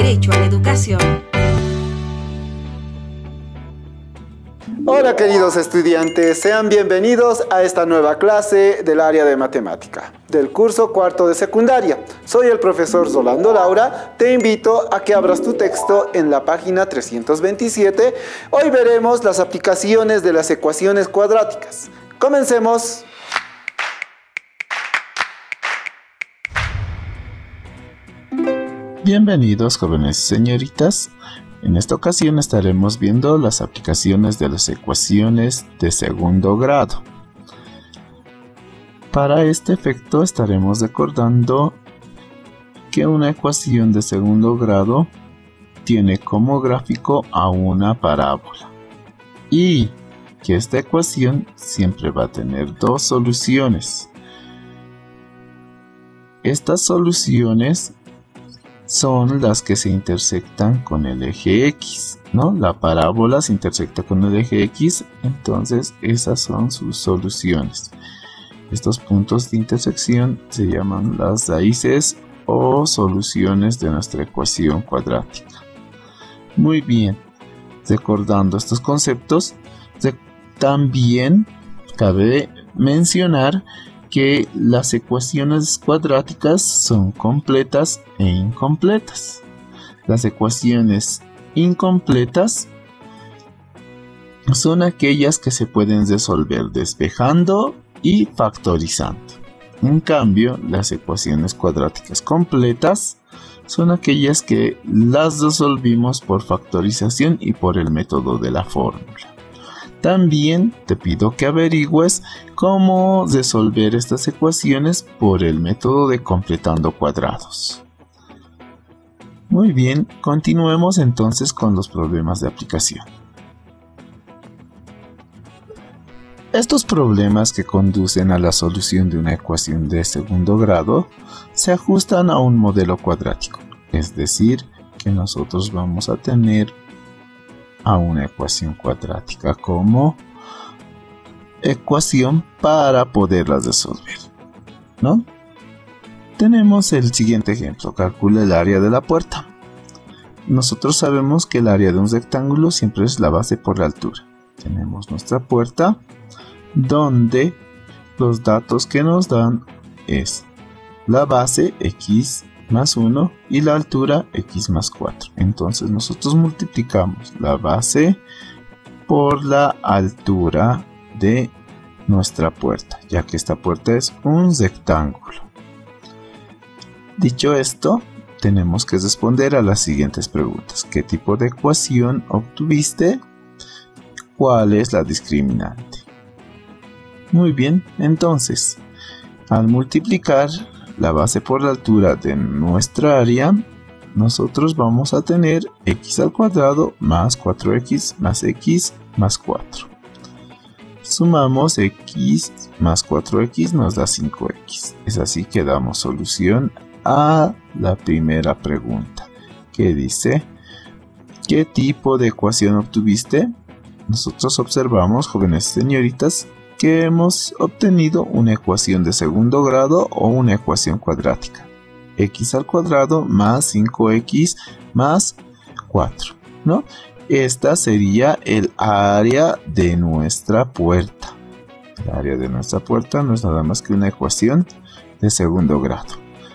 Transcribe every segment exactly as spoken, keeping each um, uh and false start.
derecho a la educación. Hola queridos estudiantes, sean bienvenidos a esta nueva clase del área de matemática, del curso cuarto de secundaria. Soy el profesor Rolando Laura, te invito a que abras tu texto en la página trescientos veintisiete. Hoy veremos las aplicaciones de las ecuaciones cuadráticas. Comencemos. Bienvenidos jóvenes y señoritas. En esta ocasión estaremos viendo las aplicaciones de las ecuaciones de segundo grado. Para este efecto estaremos recordando que una ecuación de segundo grado tiene como gráfico a una parábola y que esta ecuación siempre va a tener dos soluciones. Estas soluciones son las que se intersectan con el eje X, ¿no? La parábola se intersecta con el eje X, entonces esas son sus soluciones. Estos puntos de intersección se llaman las raíces o soluciones de nuestra ecuación cuadrática. Muy bien, recordando estos conceptos, también cabe mencionar que las ecuaciones cuadráticas son completas e incompletas. Las ecuaciones incompletas son aquellas que se pueden resolver despejando y factorizando. En cambio, las ecuaciones cuadráticas completas son aquellas que las resolvimos por factorización y por el método de la fórmula. También te pido que averigües cómo resolver estas ecuaciones por el método de completando cuadrados. Muy bien, continuemos entonces con los problemas de aplicación. Estos problemas que conducen a la solución de una ecuación de segundo grado se ajustan a un modelo cuadrático, es decir, que nosotros vamos a tener a una ecuación cuadrática como ecuación para poderlas resolver, ¿no? Tenemos el siguiente ejemplo. Calcula el área de la puerta. Nosotros sabemos que el área de un rectángulo siempre es la base por la altura. Tenemos nuestra puerta donde los datos que nos dan es la base x más uno y la altura x más cuatro. Entonces nosotros multiplicamos la base por la altura de nuestra puerta, ya que esta puerta es un rectángulo. Dicho esto, tenemos que responder a las siguientes preguntas. ¿Qué tipo de ecuación obtuviste? ¿Cuál es la discriminante? Muy bien, entonces, al multiplicar la base por la altura de nuestra área, nosotros vamos a tener x al cuadrado más cuatro x más x más cuatro. Sumamos x más cuatro x nos da cinco x. Es así que damos solución a la primera pregunta, que dice: ¿qué tipo de ecuación obtuviste? Nosotros observamos, jóvenes y señoritas, que hemos obtenido una ecuación de segundo grado o una ecuación cuadrática. X al cuadrado más cinco x más cuatro, ¿no? Esta sería el área de nuestra puerta. El área de nuestra puerta no es nada más que una ecuación de segundo grado.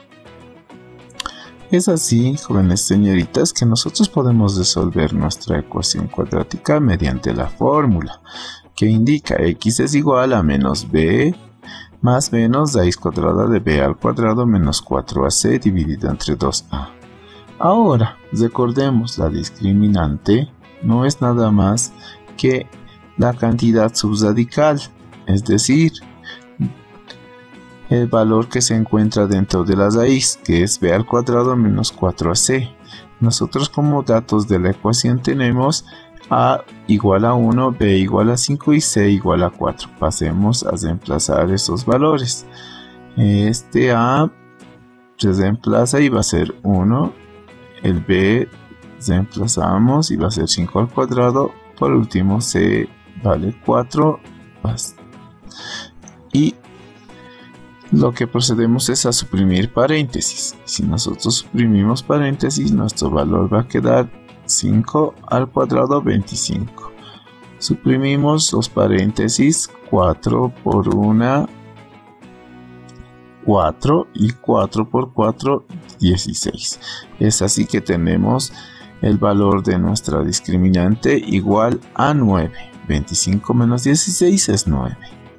Es así, jóvenes señoritas, que nosotros podemos resolver nuestra ecuación cuadrática mediante la fórmula que indica x es igual a menos b más menos raíz cuadrada de b al cuadrado menos cuatro a c dividido entre dos a. Ahora, recordemos, la discriminante no es nada más que la cantidad subradical, es decir, el valor que se encuentra dentro de la raíz, que es b al cuadrado menos cuatro a c. Nosotros como datos de la ecuación tenemos a igual a uno, b igual a cinco y c igual a cuatro. Pasemos a reemplazar esos valores. Este a se reemplaza y va a ser uno. El b reemplazamos y va a ser cinco al cuadrado. Por último, c vale cuatro. Y lo que procedemos es a suprimir paréntesis. Si nosotros suprimimos paréntesis, nuestro valor va a quedar cinco al cuadrado veinticinco. Suprimimos los paréntesis, cuatro por uno, cuatro, y cuatro por cuatro, dieciséis. Es así que tenemos el valor de nuestra discriminante igual a nueve. veinticinco menos dieciséis es nueve.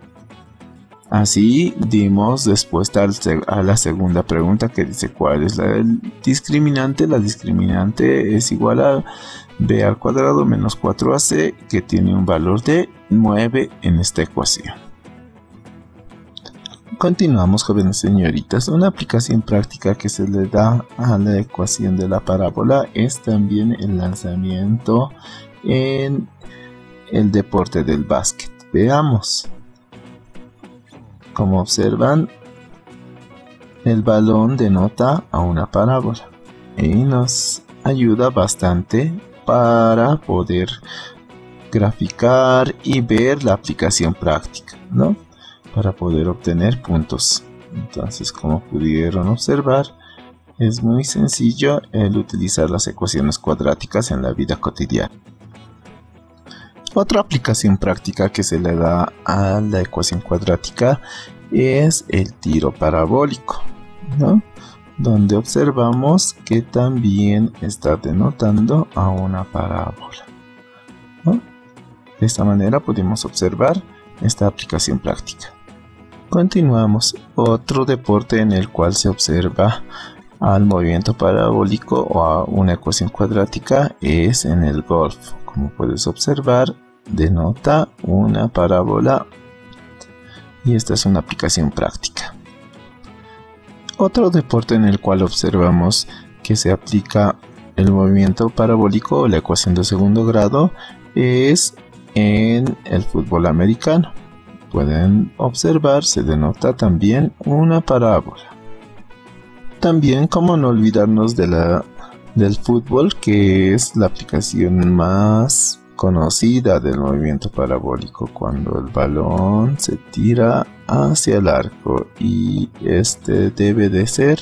Así dimos respuesta a la segunda pregunta, que dice cuál es la discriminante. La discriminante es igual a b al cuadrado menos cuatro a c, que tiene un valor de nueve en esta ecuación. Continuamos, jóvenes señoritas. Una aplicación práctica que se le da a la ecuación de la parábola es también el lanzamiento en el deporte del básquet. Veamos. Como observan, el balón denota a una parábola y nos ayuda bastante para poder graficar y ver la aplicación práctica, ¿no? Para poder obtener puntos. Entonces, como pudieron observar, es muy sencillo el utilizar las ecuaciones cuadráticas en la vida cotidiana. Otra aplicación práctica que se le da a la ecuación cuadrática es el tiro parabólico, ¿no? Donde observamos que también está denotando a una parábola, ¿no? De esta manera podemos observar esta aplicación práctica. Continuamos. Otro deporte en el cual se observa al movimiento parabólico o a una ecuación cuadrática es en el golf. Como puedes observar, denota una parábola y esta es una aplicación práctica. Otro deporte en el cual observamos que se aplica el movimiento parabólico o la ecuación de segundo grado es en el fútbol americano. Pueden observar, se denota también una parábola. También, como no olvidarnos de la, del fútbol, que es la aplicación más conocida del movimiento parabólico, cuando el balón se tira hacia el arco y este debe de ser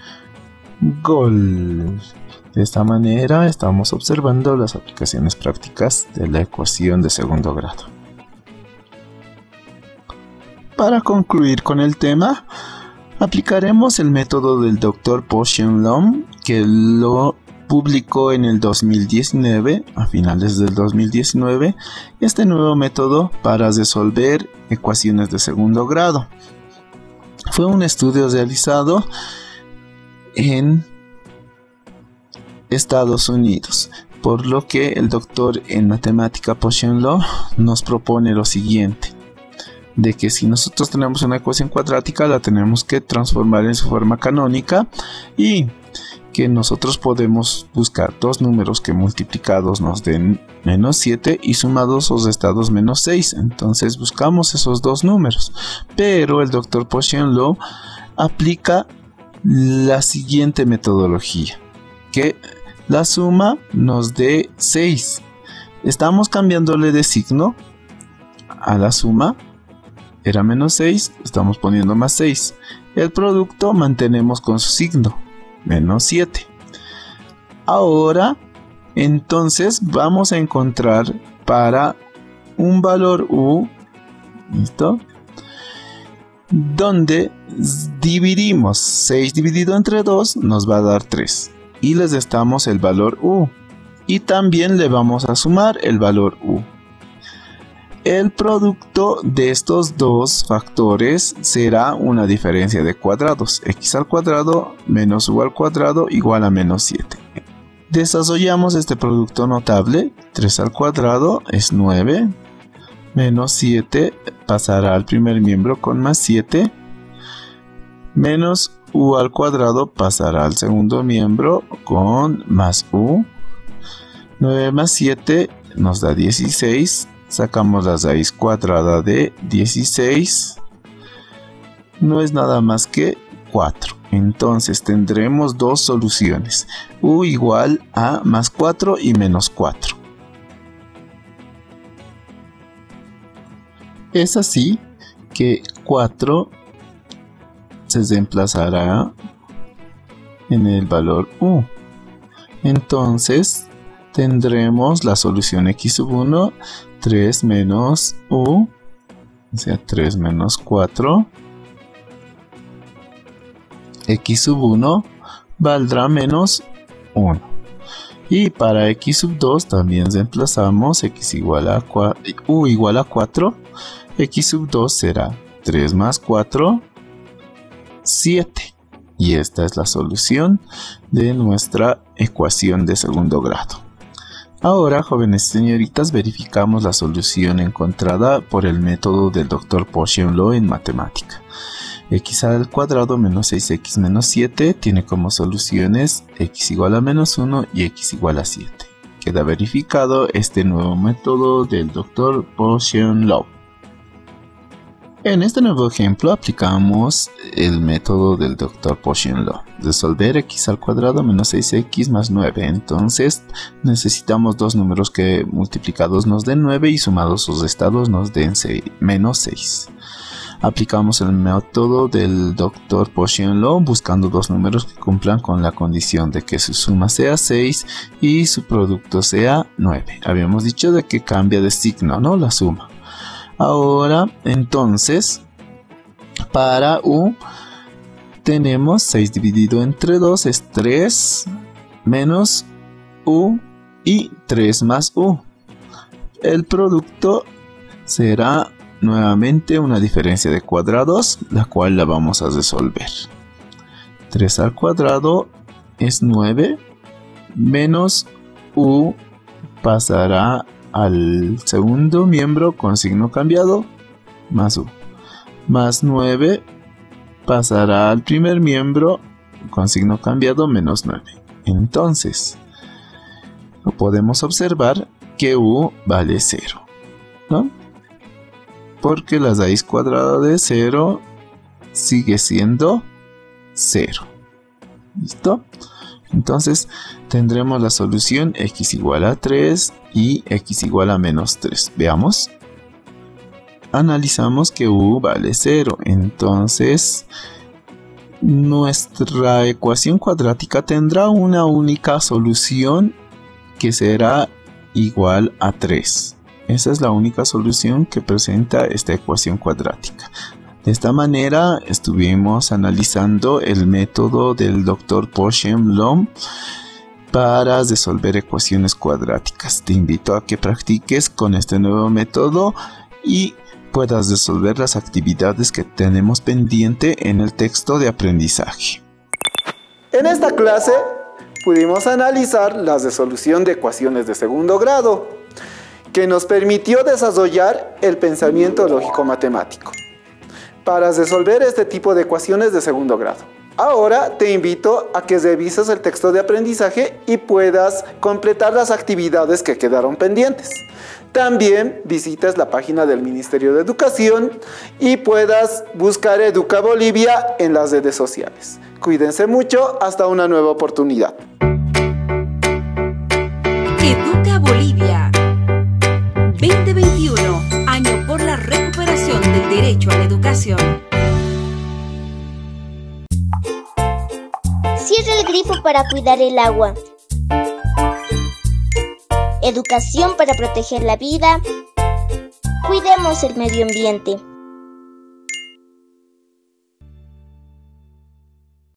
gol. De esta manera estamos observando las aplicaciones prácticas de la ecuación de segundo grado. Para concluir con el tema, aplicaremos el método del doctor Po-Shen-Loong, que lo publicó en el dos mil diecinueve, a finales del dos mil diecinueve, este nuevo método para resolver ecuaciones de segundo grado. Fue un estudio realizado en Estados Unidos, por lo que el doctor en matemática Po-Shen-Loong nos propone lo siguiente: de que si nosotros tenemos una ecuación cuadrática, la tenemos que transformar en su forma canónica, y que nosotros podemos buscar dos números que multiplicados nos den menos siete y sumados o restados menos seis. Entonces buscamos esos dos números, pero el doctor Po-Shen-Loong aplica la siguiente metodología: que la suma nos dé seis. Estamos cambiándole de signo a la suma. Era menos seis, estamos poniendo más seis. El producto mantenemos con su signo, menos siete. Ahora, entonces, vamos a encontrar para un valor u, ¿listo? Donde dividimos seis dividido entre dos, nos va a dar tres. Y les restamos el valor u. Y también le vamos a sumar el valor u. El producto de estos dos factores será una diferencia de cuadrados. X al cuadrado menos u al cuadrado igual a menos siete. Desarrollamos este producto notable. tres al cuadrado es nueve. Menos siete pasará al primer miembro con más siete. Menos u al cuadrado pasará al segundo miembro con más u. nueve más siete nos da dieciséis. Sacamos la raíz cuadrada de dieciséis. No es nada más que cuatro. Entonces tendremos dos soluciones. U igual a más cuatro y menos cuatro. Es así que cuatro se reemplazará en el valor u. Entonces tendremos la solución x sub uno, tres menos u, o sea, tres menos cuatro. X sub uno valdrá menos uno. Y para x sub dos también reemplazamos x igual a u igual a cuatro. X sub dos será tres más cuatro, siete. Y esta es la solución de nuestra ecuación de segundo grado. Ahora, jóvenes y señoritas, verificamos la solución encontrada por el método del doctor Poisson-Law en matemática. X al cuadrado menos seis x menos siete tiene como soluciones x igual a menos uno y x igual a siete. Queda verificado este nuevo método del doctor Poisson-Law. En este nuevo ejemplo aplicamos el método del doctor Poisson-Law. Resolver x al cuadrado menos seis x más nueve. Entonces necesitamos dos números que multiplicados nos den nueve y sumados o restados nos den menos seis. Aplicamos el método del doctor Poisson-Law buscando dos números que cumplan con la condición de que su suma sea seis y su producto sea nueve. Habíamos dicho de que cambia de signo, ¿no? La suma. Ahora, entonces, para u tenemos seis dividido entre dos es tres menos u y tres más u. El producto será nuevamente una diferencia de cuadrados, la cual la vamos a resolver. tres al cuadrado es nueve, menos u pasará al segundo miembro con signo cambiado, más u. Más nueve pasará al primer miembro con signo cambiado, menos nueve. Entonces, podemos observar que u vale cero, ¿no? Porque la raíz cuadrada de cero sigue siendo cero. ¿Listo? Entonces tendremos la solución x igual a tres y x igual a menos tres. Veamos. Analizamos que u vale cero. Entonces nuestra ecuación cuadrática tendrá una única solución que será igual a tres. Esa es la única solución que presenta esta ecuación cuadrática. De esta manera estuvimos analizando el método del doctor Poisson-Law para resolver ecuaciones cuadráticas. Te invito a que practiques con este nuevo método y puedas resolver las actividades que tenemos pendiente en el texto de aprendizaje. En esta clase pudimos analizar la resolución de ecuaciones de segundo grado, que nos permitió desarrollar el pensamiento lógico-matemático para resolver este tipo de ecuaciones de segundo grado. Ahora te invito a que revises el texto de aprendizaje y puedas completar las actividades que quedaron pendientes. También visites la página del Ministerio de Educación y puedas buscar Educa Bolivia en las redes sociales. Cuídense mucho, hasta una nueva oportunidad. Educa Bolivia veinte veintiuno, año por la recuperación del derecho a la educación. Cierra el grifo para cuidar el agua. Educación para proteger la vida. Cuidemos el medio ambiente.